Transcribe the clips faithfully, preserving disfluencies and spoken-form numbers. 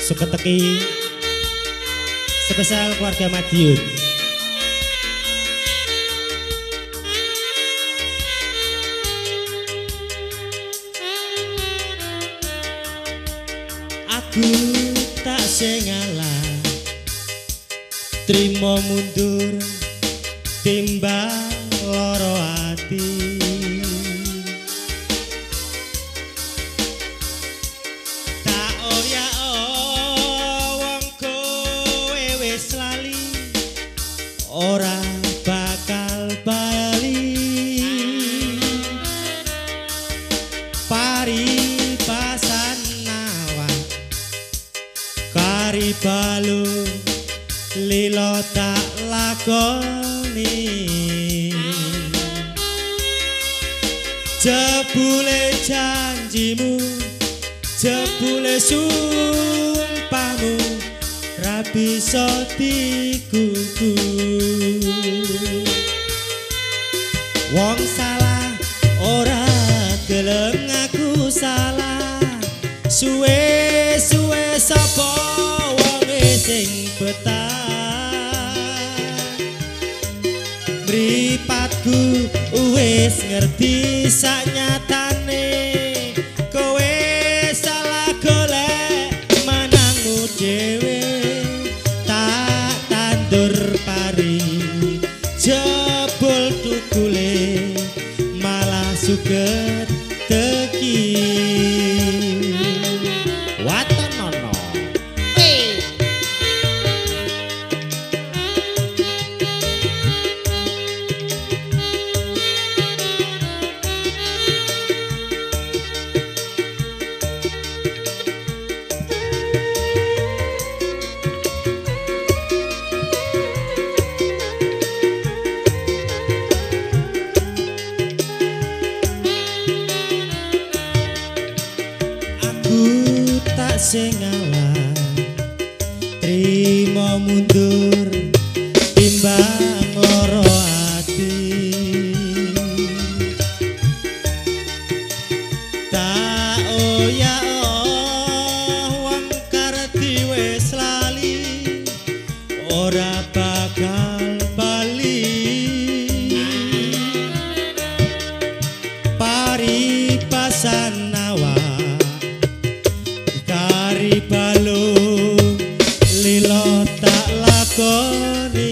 Suketeki spesial keluarga Madiun. Aku tak sengalah trimo mundur timbang loro ati. Tak oya wong kowe wis lali ora bakal bali. Paribasan nawa kari balu lilo tak lakoni. Jebule janjimu, jebule sumpahmu, ra bisa dikuku. Wong salah ora gelem aku salah, suwe-suwe sapa wonge sing betah. Mripatku wis ngerti saknyatane, kowe salah golek manangmu dhewe. Tak tandur pari jebul tukule malah suget teki. Watanono hey. Sengalah trimo mundur timbang loro ati. Tak oya wong karti wis lali ora bakal bali. Paribasan nawa balu lilo tak lakoni.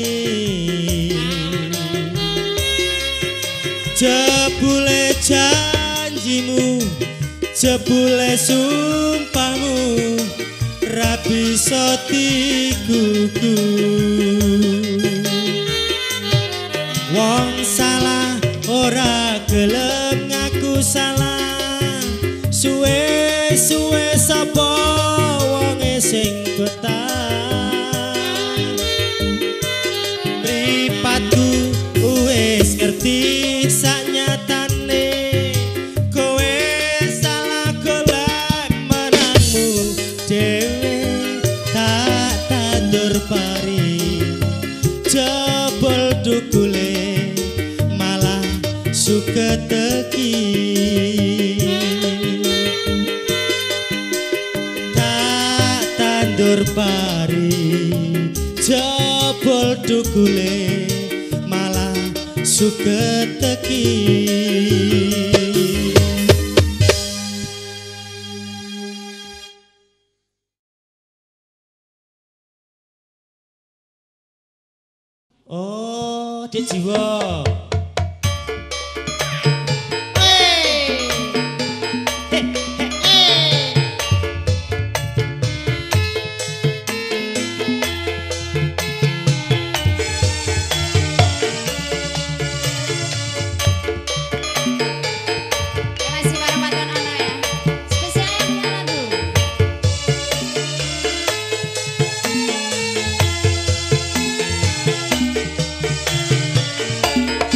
Jebule janjimu, jebule sumpahmu, ra bisa dikuku. Wong salah ora gelem ngaku salah, suwe-suwe sapa wonge sing betah. Mripatku wis ngerti saknyatane, kowe salah golek menangmu dhewe. Tak tandur pari jebol dukule malah suket teki. Pari jebol dukule malah suket teki. Oh, Dik Jiwo. Thank you.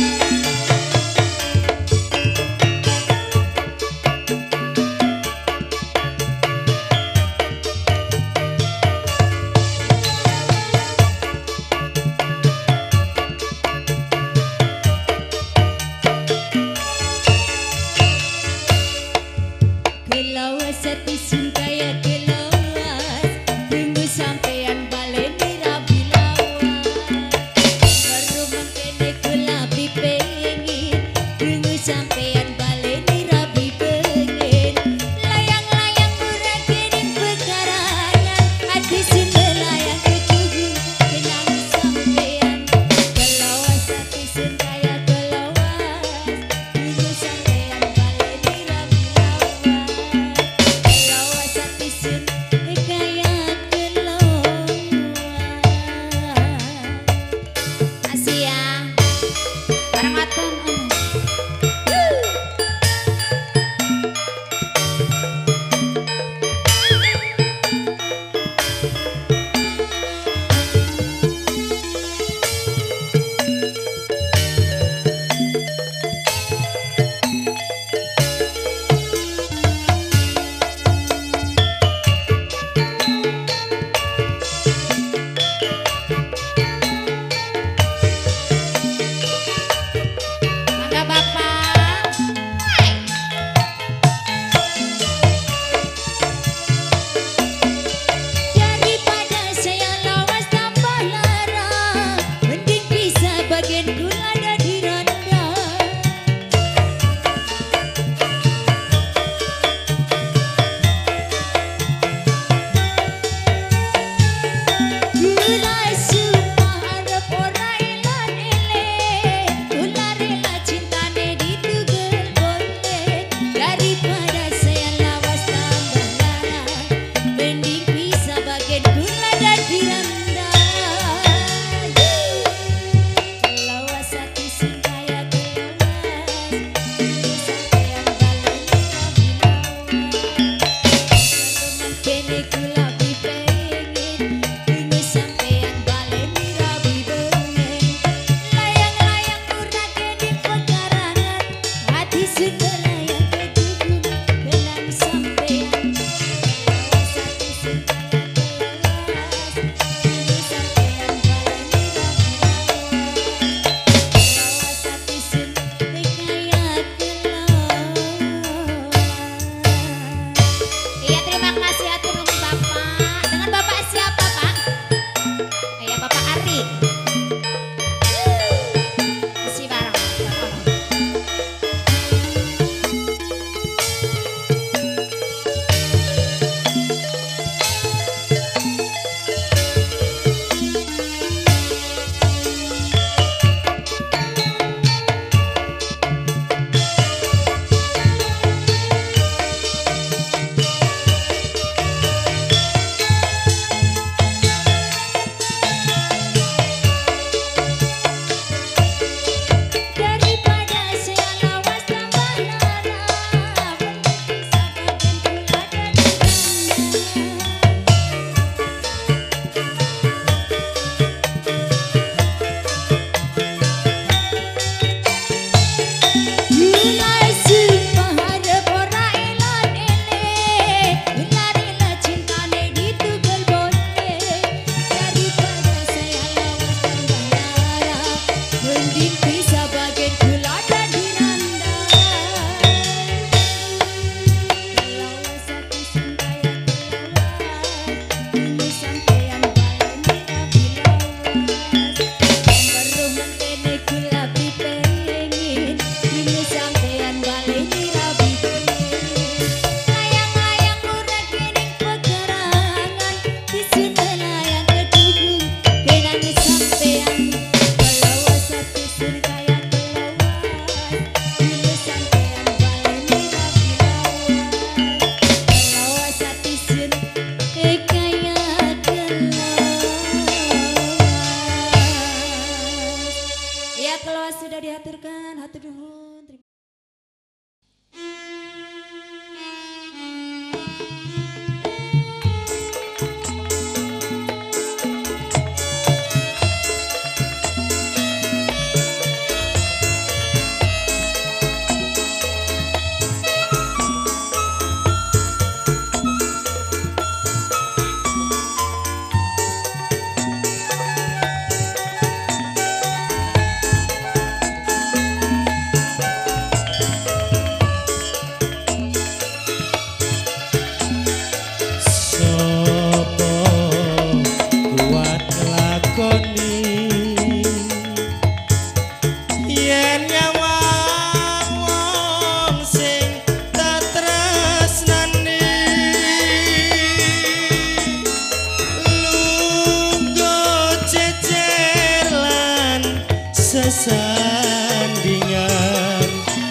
sesandingan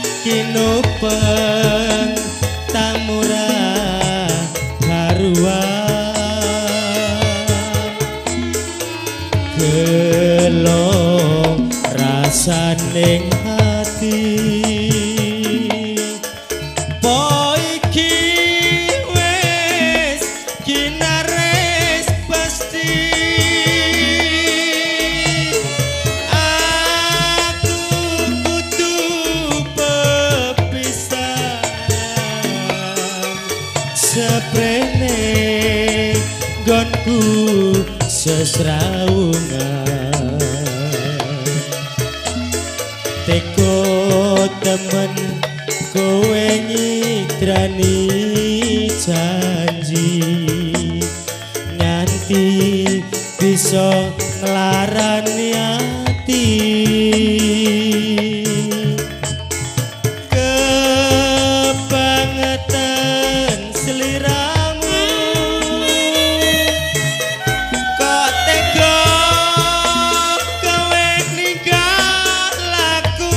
kinupeng tamura haruan gelo rasaning hati poiki wes kinares pasti aku kudu pepisahan seprene gonku sesraungan teko temen kowe nyidrani janji nganti bisa nglarani ati kebangetan sliramu kok tega kowe ninggal aku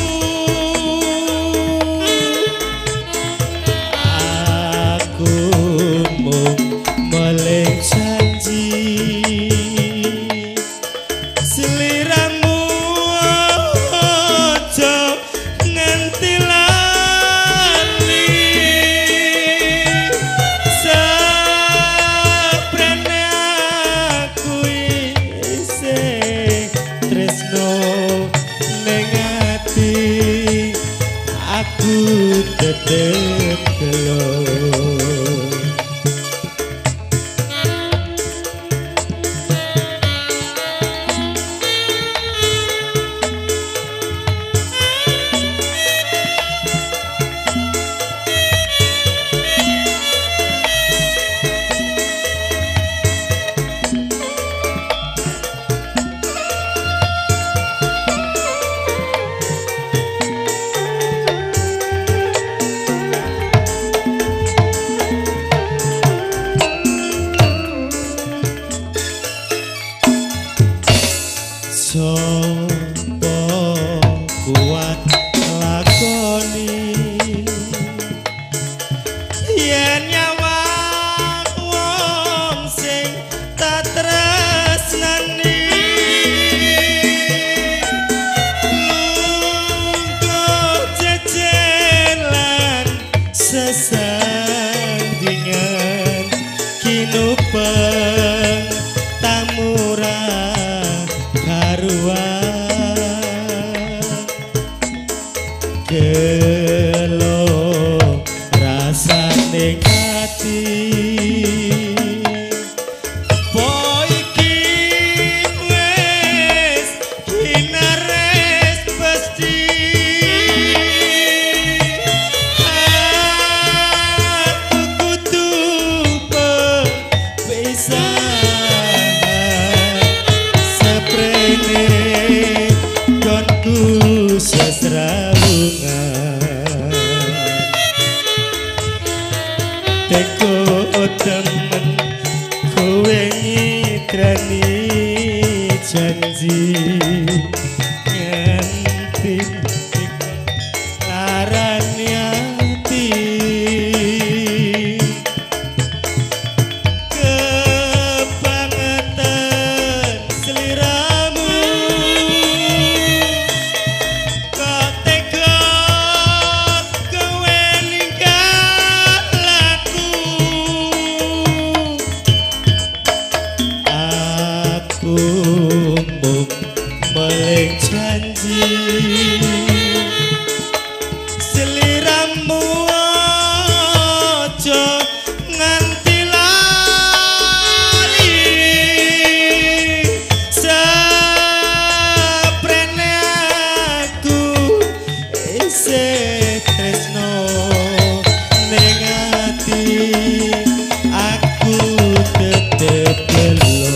aku mung meleh janji Sopo kuat lakoni yen nyawang wong sing tak tresnani lungguh jejelan sesandingan kinupeng tamura gelo rasane ati boy iki wis kinares pasti aku kudu bisa seprene konku sesrawungan teko temen kowe ngitrani janji nganti larani ati kebangetan seliramu meleng janji seliramu aja nganti lali saprene aku isih tresno ning ati aku tetep gelo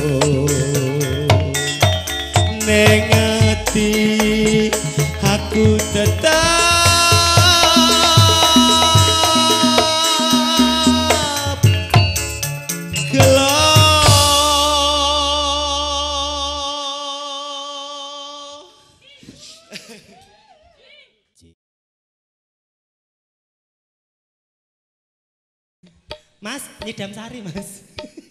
ning ati aku tetap gelo Mas, nyidam sari Mas.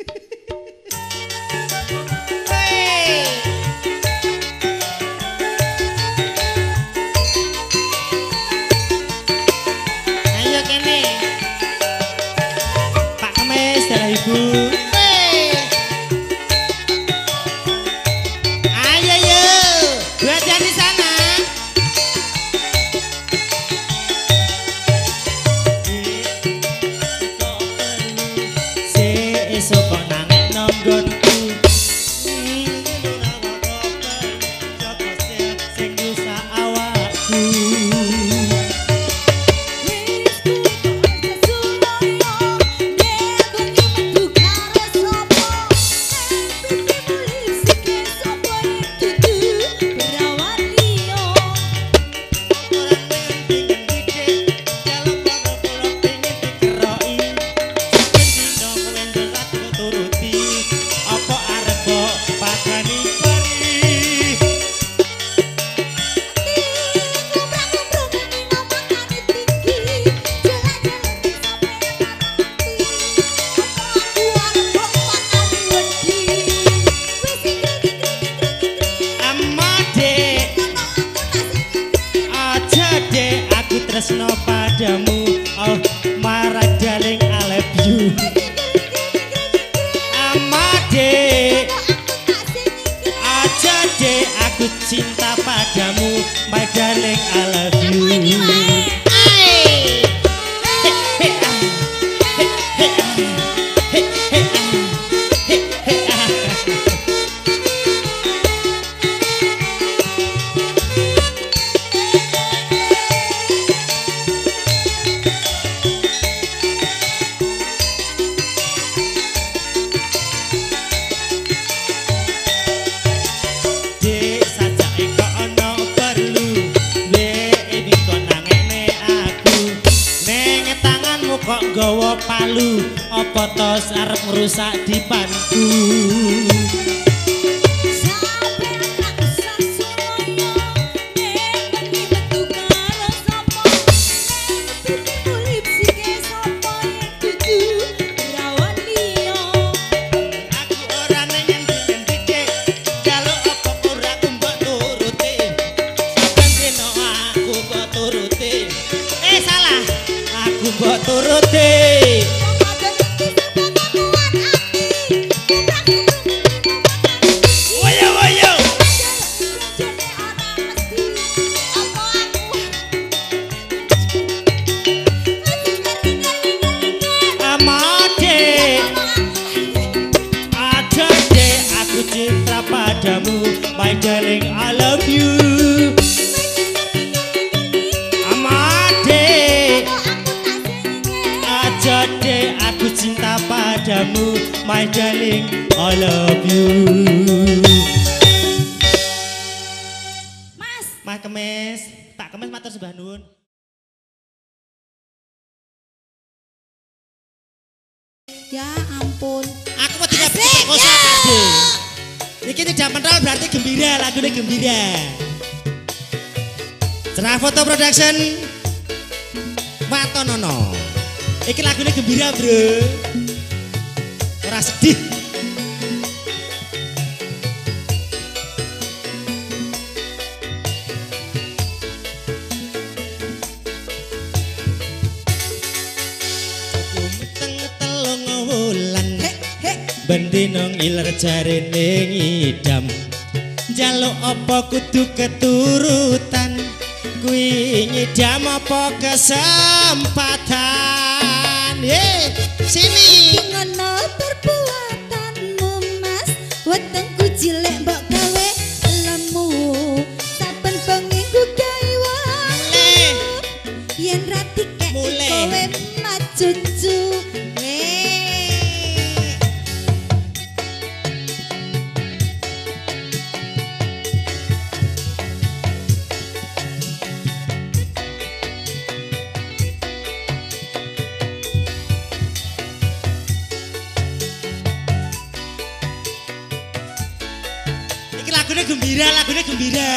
Ibu, ayo yuk, buat yang di sana. Si esok kok nangis nonggonku, joko sehat sing rusak awakku. Tresno padamu, oh my darling I love you. Amade, aja deh aku cinta padamu, my darling I love you. Kok nggawa palu apa tos arep ngrusak dipanku. padamu, my darling, I love you. Amade, aja deh aku cinta padamu, my darling, I love you. Mas, Mas Kemis, tak Kemis matur sembah nuwun. ya ampun. Aku mau tidak Asik, bisa kosa ya. tadi. Ini tidak mental berarti gembira, lagunya gembira. Cerah Foto Production, Watonono. Ini lagunya gembira bro, ora sedih. Bendino ngiler jarene ngidam, njaluk apa kudu keturutan, kuwi ngidam apa kesempatan. Hei, sini. Ngono perbuatanmu mas, wetengku cilik mbok gawe lemu, saben bengi ku gawe wae. Yen ra dikek kowe macucu. Lagunya gembira, lagunya gembira.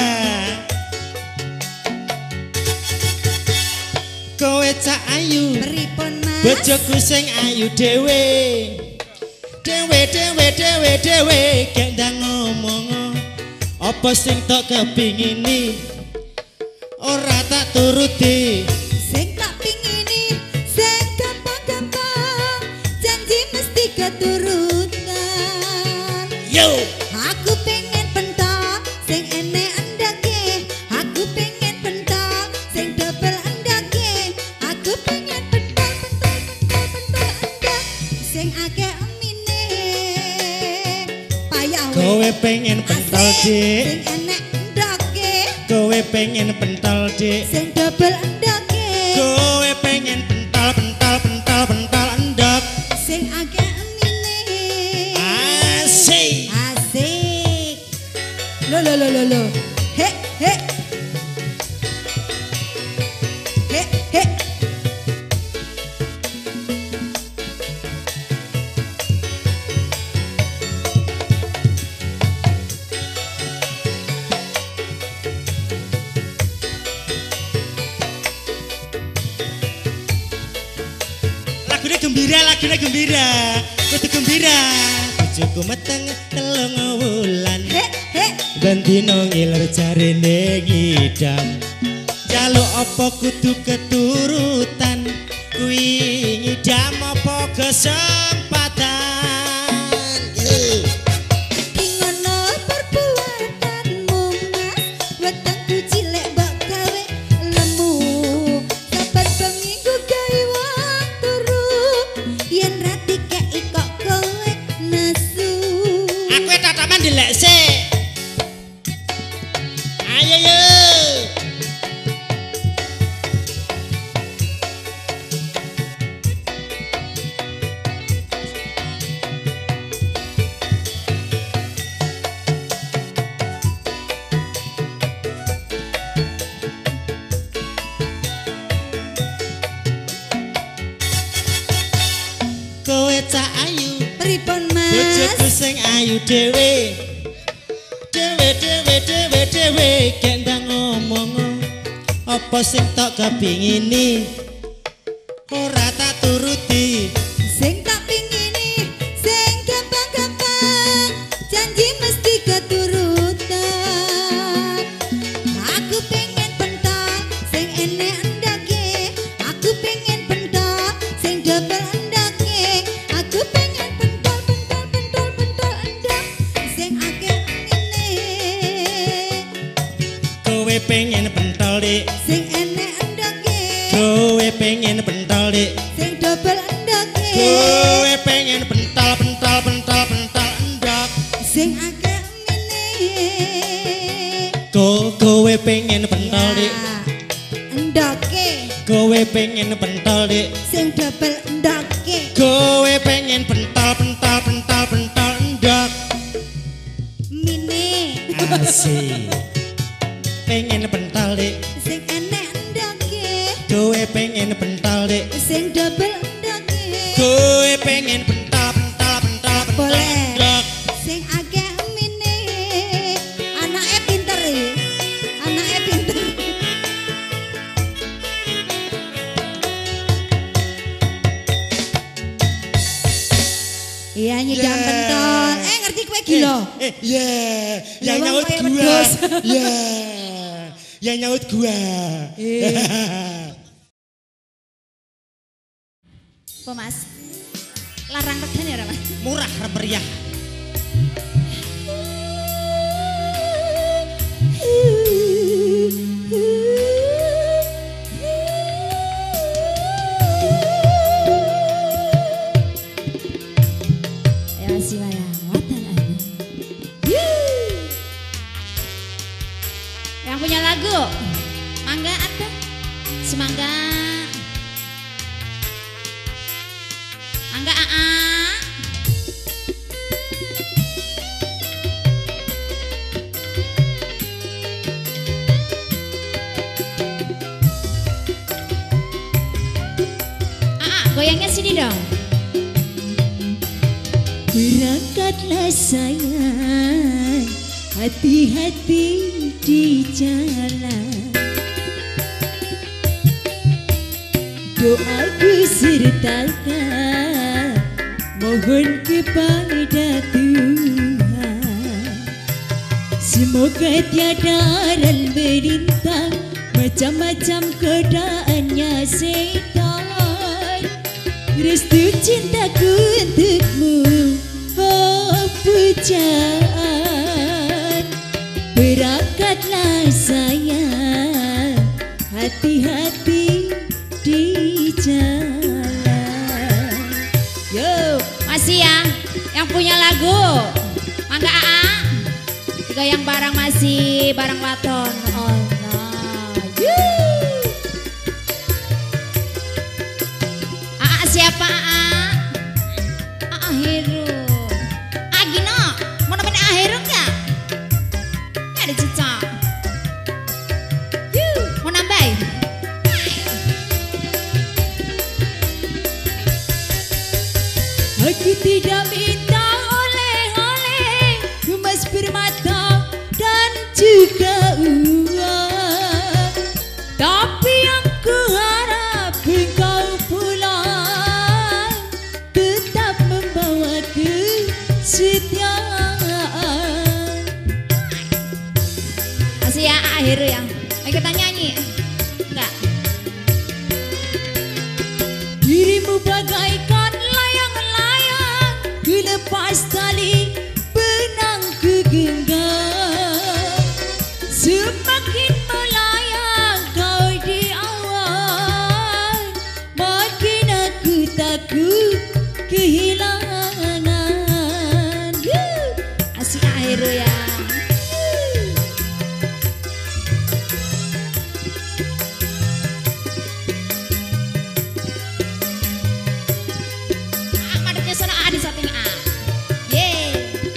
Kowe cak ayu, Pripun mas? bojoku sing ayu dhewe. Dhewe dhewe dhewe dhewe gendang ngomong. Apa sing tok kepingini ora tak turuti. Sing tak pingini, sing gampang-gampang, janji mesti keturutan. Yo, Aku pengen pentok, sing enek endake. Aku pengen pentok, sing double endake. Aku pengen pentok, pentok, pentok, pentok endak, sing akeh emine. Payah we. kowe pengen pentol Asik, dik. sing enek endake. Kowe pengen pentol dik. Sing double endake. Kowe pengen pentol pentol pentol pentol endok. Sing akeh emine. Asik. Asik. Lo lo lo lo lo. He he. He he. Lagunya gembira, lagunya gembira, kudu gembira. Bojoku meteng telung wulan, He he. bendino ngiler jarene ngidam. Jaluk apa kudu keturutan, kuwi ngidam apa kesempatan. Eh. Ngono perbuatanmu mas, wetengku cilik mbok gawe lemu, saben bengi ku gawe wong turu, yen ra dikeki kok kowe nesu. Aku tataman dilek sik. Ayo yo. Kowe cak ayu, Pripun mas? bojoku sing ayu dhewe. Dhewe dhewe dhewe dhewe gendang ngomong. Apa sing tok kepingini ora tak turuti. Sing tak pingini, sing gampang-gampang, janji mesti keturutan. Aku pengen pentok, sing enek endake. Aku pengen pentok, sing double endake. Aku pengen pentol, pentol, pentol, pentol endak, sing akeh emine. Kowe pengen pentol dik. Sing enek endake. Kowe pengen pentol dik. Sing double endake. Kowe pengen pentol pentol pentol pentol endok. Sing akeh emine. Ko kowe pengen pentol dik. Endake. Kowe pengen pentol dik. Sing double endake. Kowe pengen pentol pentol pentol pentol endok. Mine. Asik. Pengen pentol dik. Sing enek endake. Kowe pengen pentol dik. Sing double endake. Kowe pengen pentol pentol pentol pentol Boleh. endok. Sing akeh mine. Anake pinter iki. Anake pinter. Iya nyidam Yeah. pentol. Eh ngerti kowe iki lho. Eh, ya, yang Lawang nyaut kayak gua. wedhus. Ya, yang nyaut gua. Apa Mas? Larang regan ya Mas? Murah meriah. Ya masih malah watan aku. Yang punya lagu, mangga ada, semangga, mangga aa. Aa, goyangnya sini dong. Berangkatlah sayang, hati-hati di jalan. Doaku sertakan, mohon kepada Tuhan. Semoga tiada aral melintang, macam-macam godaannya setan. Restu cintaku untukmu, oh pujaan. Berangkatlah sayang, hati-hati di jalan. Yo, masih ya, yang punya lagu, mangga aa. Digoyang bareng masih, bareng waton. Oh nah, yuh. Aa siapa aa? Aa Heru. Ah Gino, mau nemenin Aa Heru nggak? Nggak ada cicak. Yuh, mau nambahin? Aku tidak minta oleh-oleh, emas permata dan juga uang. Tapi yang ku harap engkau pulang, tetap membawa kesetiaan. Masih ya Aa Heru yang ikutan nyanyi? Enggak. Dirimu bagaikan layang-layang, ku lepas tali benang ku genggam. Semakin melayang kau di awan, makin aku takut kehilangan. Yuh. Asik Aa Heru ya. Ah, madepnya sana A di samping A. Yeay.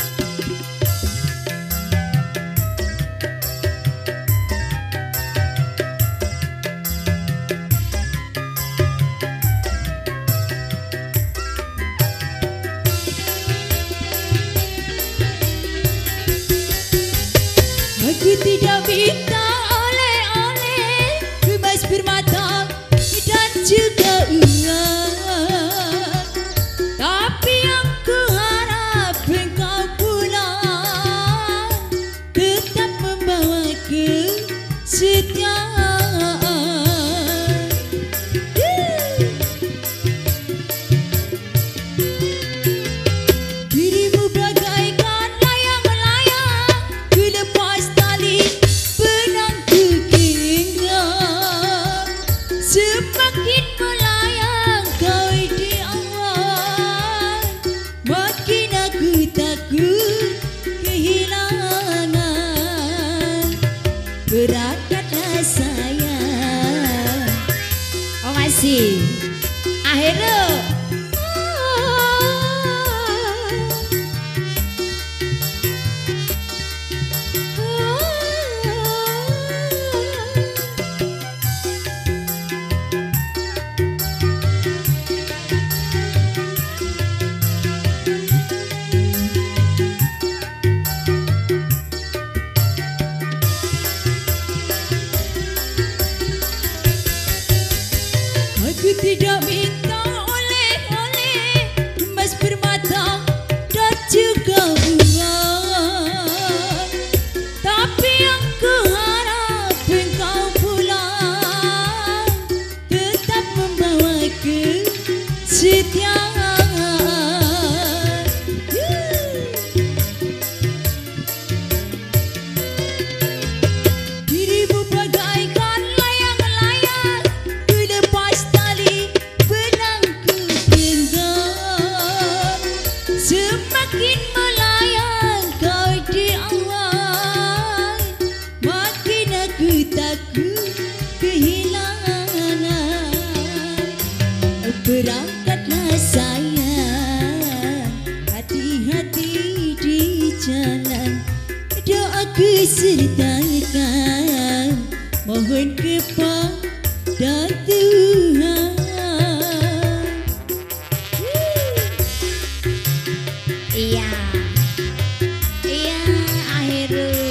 Aku tidak minta oleh-oleh, emas permata dan juga uang. Tapi yang ku harap engkau pulang, tetap membawa kesetiaan. Dirimu bagaikan layang-layang, ku lepas tali benang ku genggam. Semakin melayang kasih. Akhirnya aku tidak minta oleh-oleh emas permata dan juga uang, tapi yang kuharap engkau pulang tetap membawa kesetiaan. Dirimu bagaikan layang-layang ku lepas tali benang ku genggam, semakin melayang kau di awan, makin aku takut kehilangan. Berangkatlah sayang, hati-hati di jalan, doaku sertakan, mohon kepada Tuhan. Iya, iya akhirnya.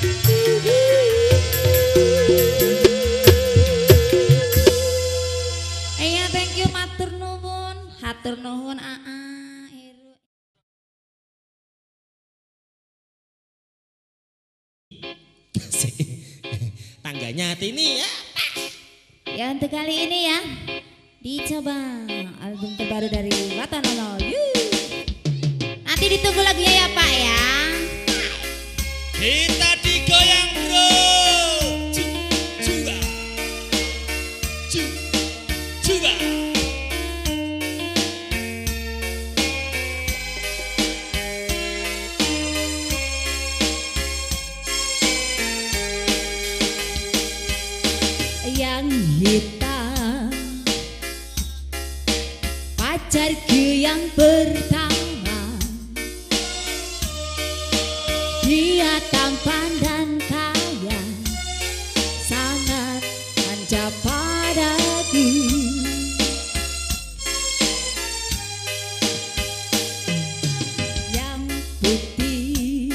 Iya, thank you matur nuwun, hatur nuwun aa. Tangganya hati ini ya. Ya untuk kali ini ya, dicoba album terbaru dari Watanono. Yuh. Nanti ditunggu lagunya ya Pak ya. Kita digoyang bro. Cu- Coba. Cu- Coba. Yang hitam, pacarku yang pertama, dia tampan dan kaya, sangat manja padaku. Yang putih,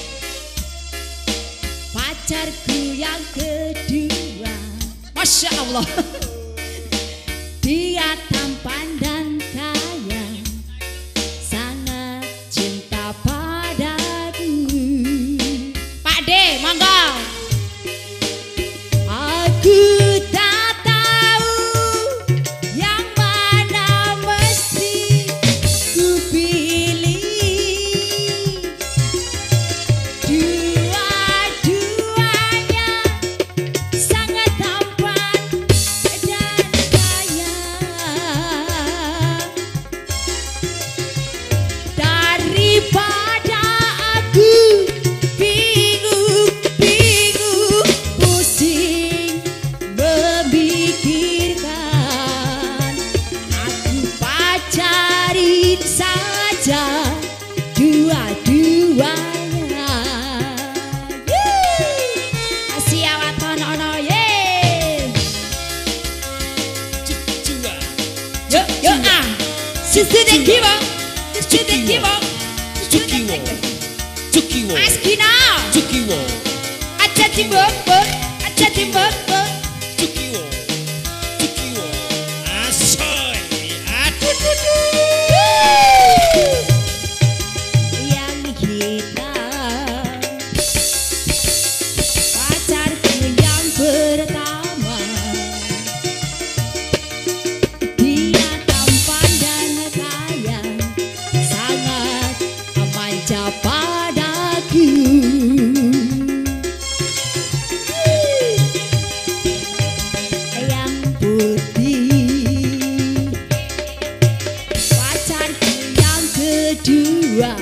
pacarku yang kedua, Masya Allah. Dia tampan dan kaya, sangat cinta padaku. Pak De, monggo. Aku tak tahu yang mana mesti ku pilih, dua-duanya sangat tampan dan kaya. Daripada aku bingung-bingung pusing memikirkan, aku pacarin saja dua-duanya. Yeay. Kasih awat ono ye. Cu- Coba. Yuk, yuk ah. Susu dan kibo, susu dan kibo, susu dan kibo. Cukiwo. Mas Gina, Cukiwo. aja timbuk-buk, aja timbuk-buk. Cukiwo. Cukiwo. Asoy. Aduh duh duh. Yang hitam, pacarku yang pertama, dia tampan dan kaya, sangat manja padaku. Yang putih, pacarku yang kedua,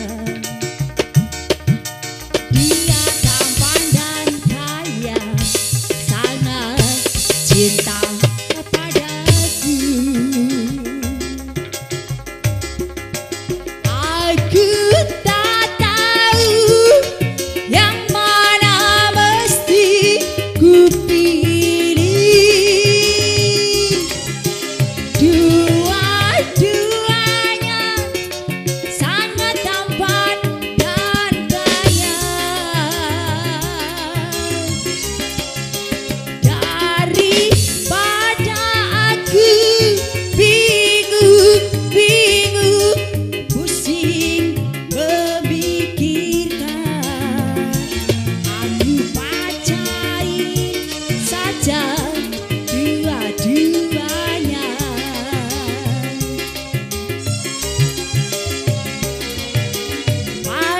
dia tampan dan kaya, sangat cinta padaku.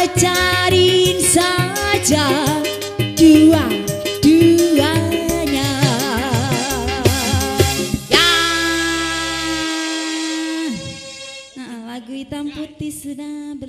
pacarin saja dua-duanya. Ya. Nah, lagu hitam putih sudah ber